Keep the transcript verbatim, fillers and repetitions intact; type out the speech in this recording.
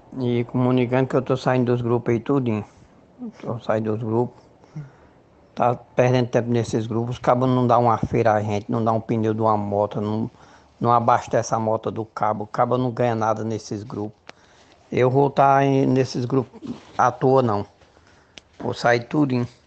E comunicando que eu tô saindo dos grupos aí tudinho. Tô saindo dos grupos. Tá perdendo tempo nesses grupos. Cabo não dá uma feira a gente, não dá um pneu de uma moto, não, não abastece a moto do cabo. O cabo não ganha nada nesses grupos. Eu vou estar nesses grupos à toa não. Vou sair tudinho.